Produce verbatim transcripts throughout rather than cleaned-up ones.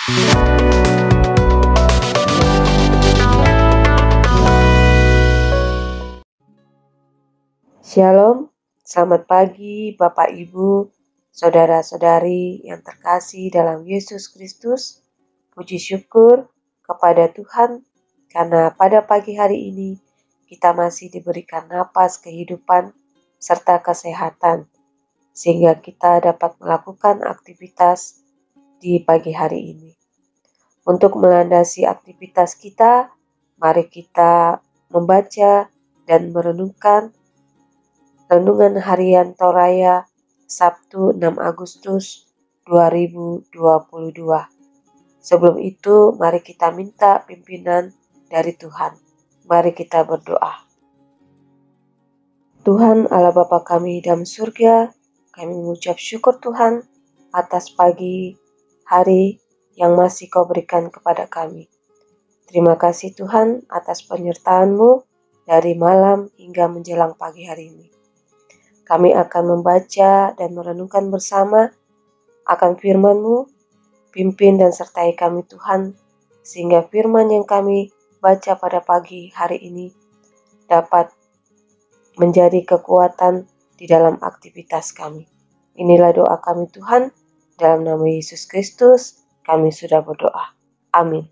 Shalom, selamat pagi Bapak Ibu, saudara-saudari yang terkasih dalam Yesus Kristus. Puji syukur kepada Tuhan karena pada pagi hari ini kita masih diberikan napas kehidupan serta kesehatan, sehingga kita dapat melakukan aktivitas di pagi hari ini. Untuk melandasi aktivitas kita, mari kita membaca dan merenungkan Renungan Harian Toraya Sabtu enam Agustus dua ribu dua puluh dua. Sebelum itu, mari kita minta pimpinan dari Tuhan. Mari kita berdoa. Tuhan Allah Bapa kami dalam surga, kami mengucap syukur Tuhan atas pagi hari yang masih Kau berikan kepada kami. Terima kasih Tuhan atas penyertaan-Mu dari malam hingga menjelang pagi hari ini. Kami akan membaca dan merenungkan bersama akan firman-Mu, pimpin dan sertai kami Tuhan, sehingga firman yang kami baca pada pagi hari ini dapat menjadi kekuatan di dalam aktivitas kami. Inilah doa kami Tuhan, dalam nama Yesus Kristus kami sudah berdoa. Amin.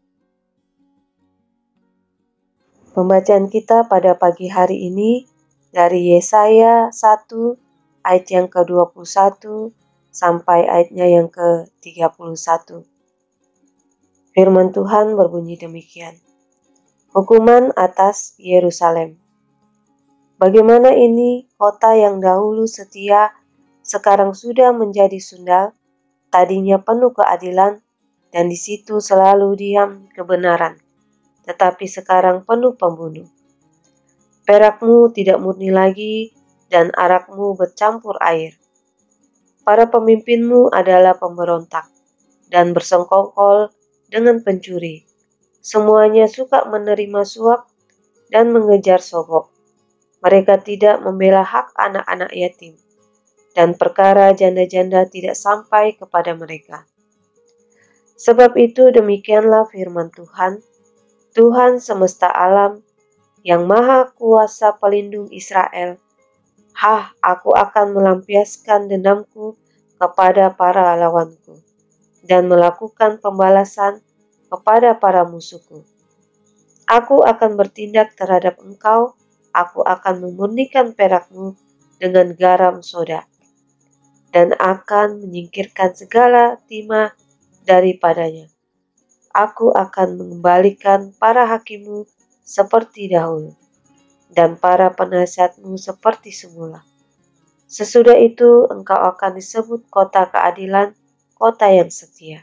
Pembacaan kita pada pagi hari ini dari Yesaya satu ayat yang ke dua puluh satu sampai ayatnya yang ke tiga puluh satu. Firman Tuhan berbunyi demikian. Hukuman atas Yerusalem. Bagaimana ini kota yang dahulu setia, sekarang sudah menjadi sundal, tadinya penuh keadilan, dan di situ selalu diam kebenaran, tetapi sekarang penuh pembunuh. Perakmu tidak murni lagi, dan arakmu bercampur air. Para pemimpinmu adalah pemberontak, dan bersengkongkol dengan pencuri. Semuanya suka menerima suap dan mengejar sogok. Mereka tidak membela hak anak-anak yatim, dan perkara janda-janda tidak sampai kepada mereka. Sebab itu demikianlah firman Tuhan, Tuhan semesta alam, yang maha kuasa pelindung Israel. Hah, aku akan melampiaskan dendamku kepada para lawanku, dan melakukan pembalasan kepada para musuhku. Aku akan bertindak terhadap engkau, aku akan memurnikan perakmu dengan garam soda, dan akan menyingkirkan segala timah daripadanya. Aku akan mengembalikan para hakimmu seperti dahulu, dan para penasihatmu seperti semula. Sesudah itu engkau akan disebut kota keadilan, kota yang setia.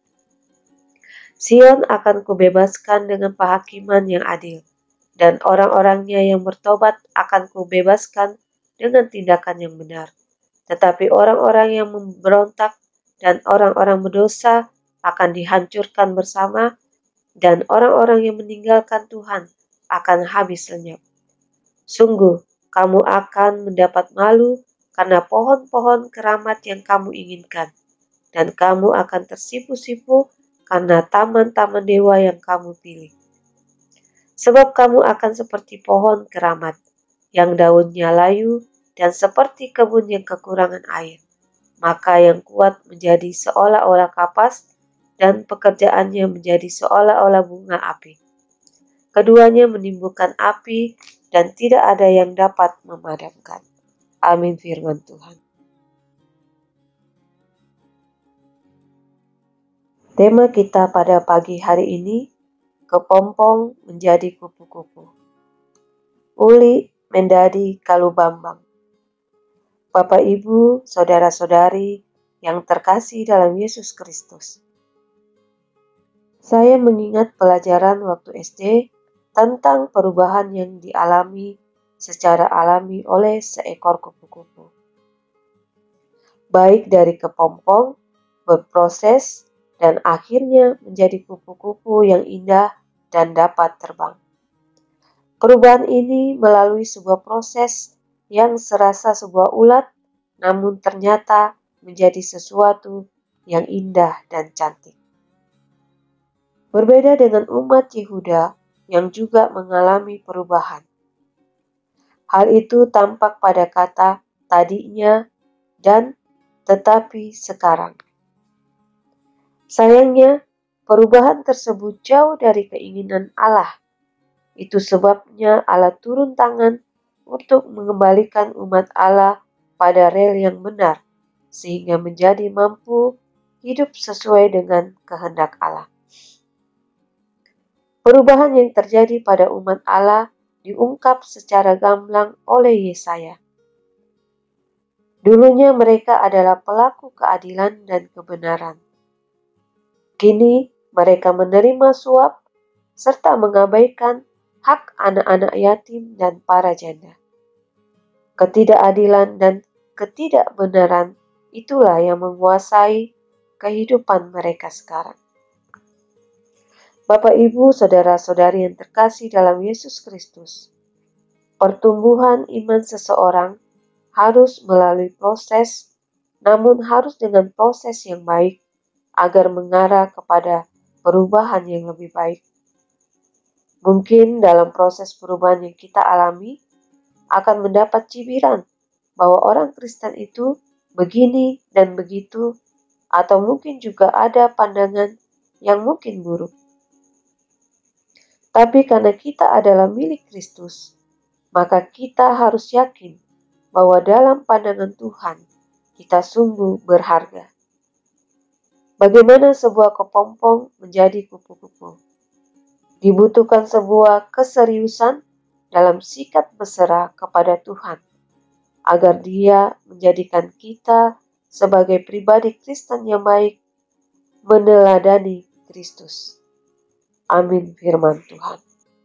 Sion akan kubebaskan dengan penghakiman yang adil, dan orang-orangnya yang bertobat akan kubebaskan dengan tindakan yang benar. Tetapi orang-orang yang memberontak dan orang-orang berdosa akan dihancurkan bersama, dan orang-orang yang meninggalkan Tuhan akan habis lenyap. Sungguh, kamu akan mendapat malu karena pohon-pohon keramat yang kamu inginkan, dan kamu akan tersipu-sipu karena taman-taman dewa yang kamu pilih. Sebab kamu akan seperti pohon keramat, yang daunnya layu, dan seperti kebun yang kekurangan air. Maka yang kuat menjadi seolah-olah kapas, dan pekerjaannya menjadi seolah-olah bunga api. Keduanya menimbulkan api, dan tidak ada yang dapat memadamkan. Amin firman Tuhan. Tema kita pada pagi hari ini, kepompong menjadi kupu-kupu. Uli menjadi kalubambang. Bapak Ibu, saudara-saudari yang terkasih dalam Yesus Kristus. Saya mengingat pelajaran waktu S D tentang perubahan yang dialami secara alami oleh seekor kupu-kupu. Baik dari kepompong, berproses, dan akhirnya menjadi kupu-kupu yang indah dan dapat terbang. Perubahan ini melalui sebuah proses yang serasa sebuah ulat, namun ternyata menjadi sesuatu yang indah dan cantik. Berbeda dengan umat Yehuda yang juga mengalami perubahan. Hal itu tampak pada kata tadinya dan tetapi sekarang. Sayangnya, perubahan tersebut jauh dari keinginan Allah. Itu sebabnya Allah turun tangan untuk mengembalikan umat Allah pada rel yang benar, sehingga menjadi mampu hidup sesuai dengan kehendak Allah. Perubahan yang terjadi pada umat Allah diungkap secara gamblang oleh Yesaya. Dulunya mereka adalah pelaku keadilan dan kebenaran. Kini mereka menerima suap serta mengabaikan hak anak-anak yatim dan para janda. Ketidakadilan dan ketidakbenaran itulah yang menguasai kehidupan mereka sekarang. Bapak, Ibu, saudara-saudari yang terkasih dalam Yesus Kristus, pertumbuhan iman seseorang harus melalui proses, namun harus dengan proses yang baik agar mengarah kepada perubahan yang lebih baik. Mungkin dalam proses perubahan yang kita alami akan mendapat cibiran bahwa orang Kristen itu begini dan begitu, atau mungkin juga ada pandangan yang mungkin buruk. Tapi karena kita adalah milik Kristus, maka kita harus yakin bahwa dalam pandangan Tuhan kita sungguh berharga. Bagaimana sebuah kepompong menjadi kupu-kupu? Dibutuhkan sebuah keseriusan dalam sikap berserah kepada Tuhan, agar Dia menjadikan kita sebagai pribadi Kristen yang baik, meneladani Kristus. Amin firman Tuhan.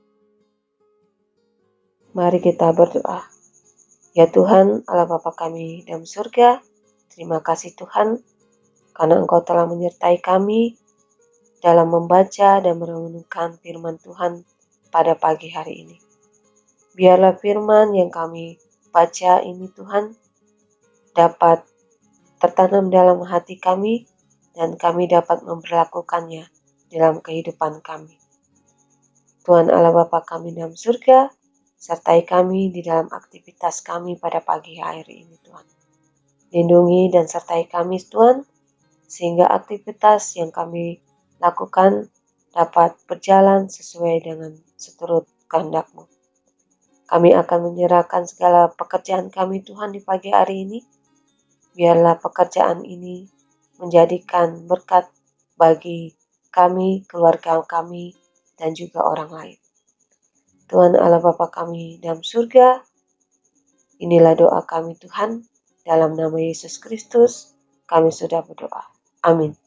Mari kita berdoa. Ya Tuhan, Allah Bapa kami dalam surga, terima kasih Tuhan, karena Engkau telah menyertai kami dalam membaca dan merenungkan firman Tuhan pada pagi hari ini. Biarlah firman yang kami baca ini Tuhan dapat tertanam dalam hati kami dan kami dapat memperlakukannya dalam kehidupan kami. Tuhan Allah Bapa kami dalam surga, sertai kami di dalam aktivitas kami pada pagi hari ini Tuhan. Lindungi dan sertai kami Tuhan, sehingga aktivitas yang kami lakukan dapat berjalan sesuai dengan seturut kehendak-Mu. Kami akan menyerahkan segala pekerjaan kami Tuhan di pagi hari ini. Biarlah pekerjaan ini menjadikan berkat bagi kami, keluarga kami, dan juga orang lain. Tuhan Allah Bapa kami dalam surga, inilah doa kami Tuhan, dalam nama Yesus Kristus kami sudah berdoa. Amin.